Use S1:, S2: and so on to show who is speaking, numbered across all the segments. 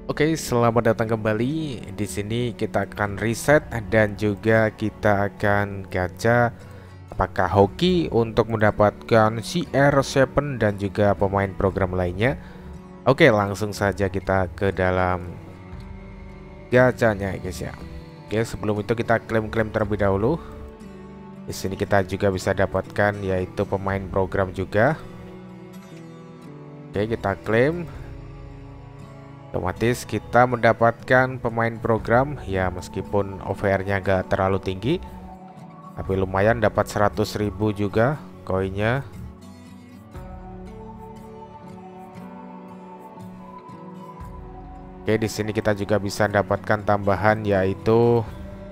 S1: Oke, selamat datang kembali. Di sini kita akan riset dan juga kita akan gacha apakah hoki untuk mendapatkan CR7 dan juga pemain program lainnya. Oke, langsung saja kita ke dalam gachanya, guys ya. Oke, sebelum itu kita klaim-klaim terlebih dahulu. Di sini kita juga bisa dapatkan yaitu pemain program juga. Oke, kita klaim. Otomatis kita mendapatkan pemain program ya, meskipun OVR-nya gak terlalu tinggi, tapi lumayan dapat 100.000 juga koinnya. Oke, di sini kita juga bisa dapatkan tambahan yaitu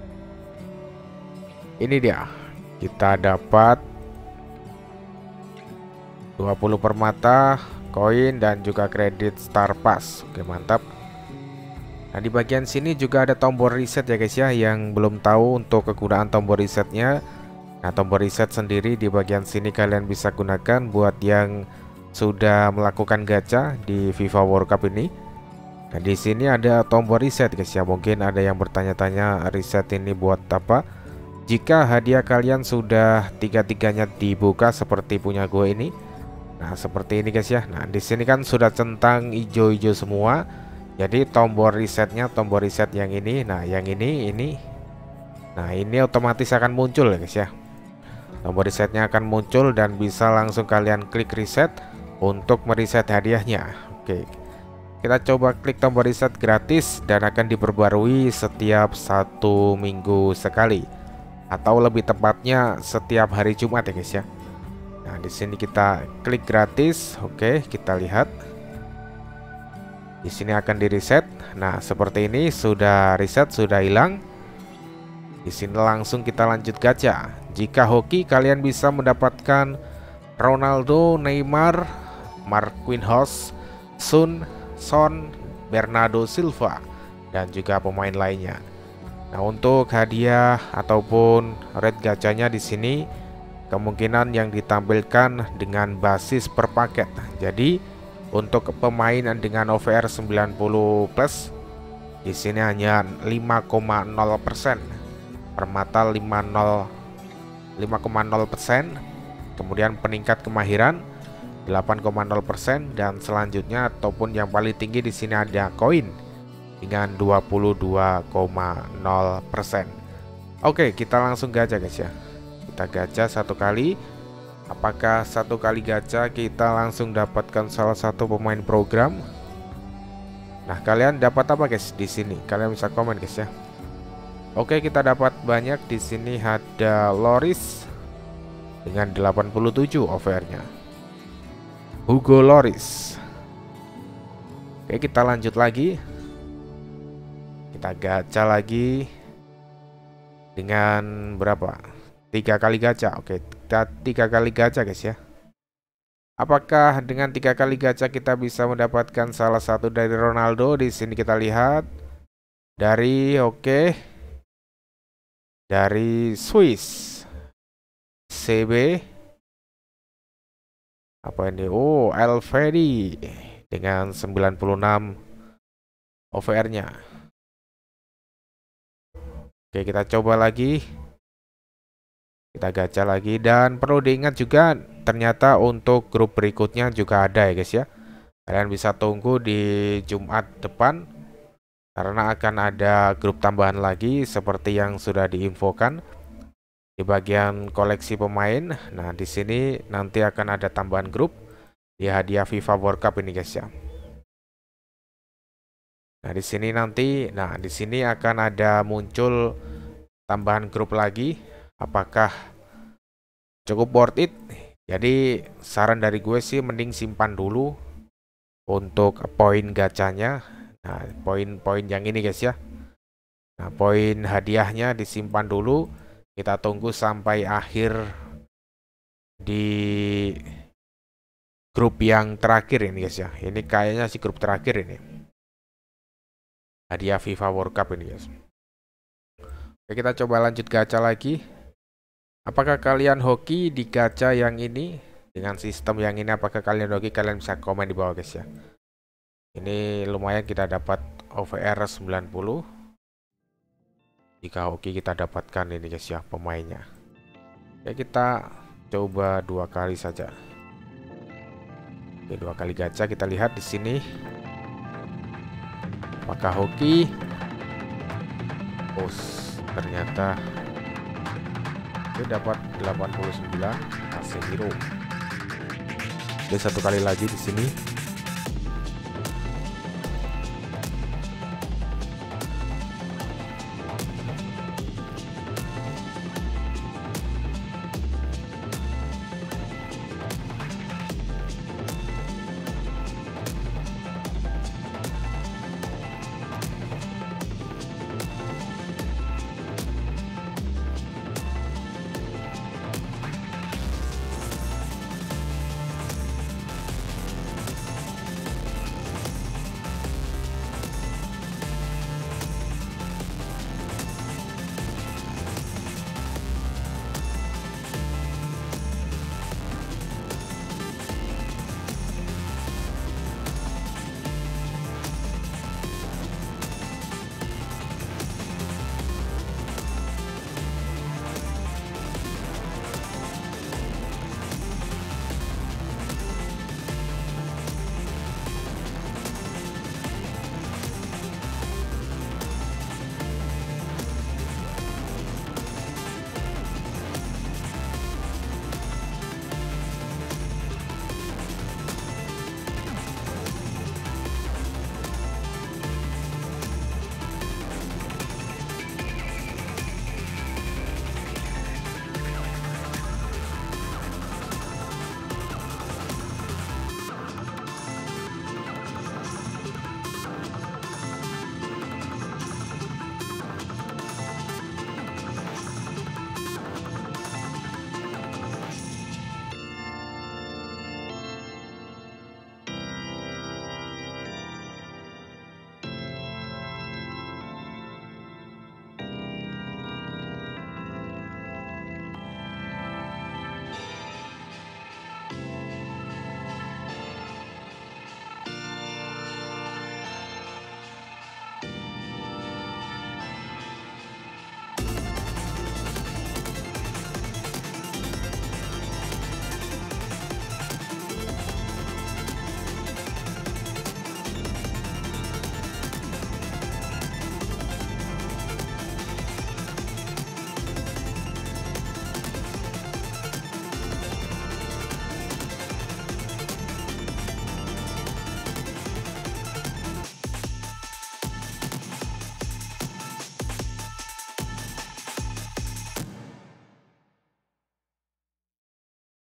S1: ini dia. Kita dapat 20 permata, koin dan juga kredit Star Pass. Oke, mantap. Nah, di bagian sini juga ada tombol reset ya guys ya, yang belum tahu untuk kegunaan tombol resetnya. Nah, tombol reset sendiri di bagian sini kalian bisa gunakan buat yang sudah melakukan gacha di FIFA World Cup ini. Nah, di sini ada tombol reset guys ya. Mungkin ada yang bertanya-tanya reset ini buat apa? Jika hadiah kalian sudah tiga-tiganya dibuka seperti punya gue ini. Nah, seperti ini guys ya. Nah, di sini kan sudah centang hijau-hijau semua. Jadi tombol resetnya, tombol reset yang ini. Nah, yang ini. Nah, ini otomatis akan muncul ya guys ya. Tombol resetnya akan muncul dan bisa langsung kalian klik reset untuk mereset hadiahnya. Oke. Kita coba klik tombol reset gratis dan akan diperbarui setiap 1 minggu sekali. Atau lebih tepatnya setiap hari Jumat ya guys ya. Nah, di sini kita klik gratis. Oke, kita lihat. Di sini akan di reset. Nah, seperti ini sudah reset, sudah hilang. Di sini langsung kita lanjut gacha. Jika hoki kalian bisa mendapatkan Ronaldo, Neymar, Marquinhos, Son, Bernardo Silva dan juga pemain lainnya. Nah, untuk hadiah ataupun rate gacanya di sini kemungkinan yang ditampilkan dengan basis per paket. Jadi untuk pemain dengan OVR 90 plus di sini hanya 5,0%, permata 5,0%, kemudian peningkat kemahiran 8,0%, dan selanjutnya ataupun yang paling tinggi di sini ada koin dengan 22,0%. Oke, kita langsung gacha guys ya. Kita gacha satu kali. Apakah satu kali gacha kita langsung dapatkan salah satu pemain program? Nah, kalian dapat apa guys di sini? Kalian bisa komen guys ya. Oke, kita dapat banyak di sini. Ada Loris dengan 87 OVR-nya. Hugo Loris. Oke, kita lanjut lagi. Kita gacha lagi dengan berapa? 3 kali gacha. Oke, kita 3 kali gacha guys ya. Apakah dengan 3 kali gacha kita bisa mendapatkan salah satu dari Ronaldo? Di sini kita lihat dari dari Swiss CB. Apa ini? Oh, Elvedi dengan 96 OVR-nya. Oke, kita coba lagi. Kita gacha lagi, dan perlu diingat juga ternyata untuk grup berikutnya juga ada ya guys ya. Kalian bisa tunggu di Jumat depan karena akan ada grup tambahan lagi seperti yang sudah diinfokan di bagian koleksi pemain. Nah, di sini nanti akan ada tambahan grup di hadiah FIFA World Cup ini guys ya. Nah, di sini nanti, di sini akan ada muncul tambahan grup lagi. Apakah cukup worth it? Jadi saran dari gue sih mending simpan dulu untuk poin gacanya. Nah, poin-poin yang ini guys ya. Nah, poin hadiahnya disimpan dulu. Kita tunggu sampai akhir di grup yang terakhir ini guys ya. Ini kayaknya sih grup terakhir ini. Hadiah FIFA World Cup ini guys. Oke, kita coba lanjut gacha lagi. Apakah kalian hoki di gacha yang ini? Dengan sistem yang ini apakah kalian hoki? Kalian bisa komen di bawah guys ya. Ini lumayan kita dapat OVR 90. Jika hoki kita dapatkan ini guys ya pemainnya. Ya kita coba 2 kali saja. Oke, 2 kali gacha, kita lihat di sini. Apakah hoki? Oh, ternyata dia dapat 89 Casemiro. Oke, 1 kali lagi di sini.